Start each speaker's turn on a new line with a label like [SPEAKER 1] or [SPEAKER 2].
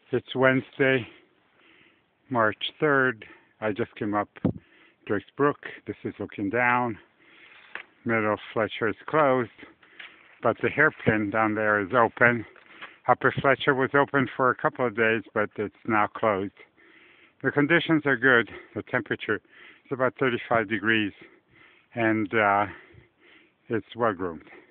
[SPEAKER 1] It's Wednesday, March 3rd. I just came up Drake's Brook. This is looking down. Middle Fletcher is closed, but the hairpin down there is open. Upper Fletcher was open for a couple of days, but it's now closed. The conditions are good. The temperature is about 35 degrees, and it's well groomed.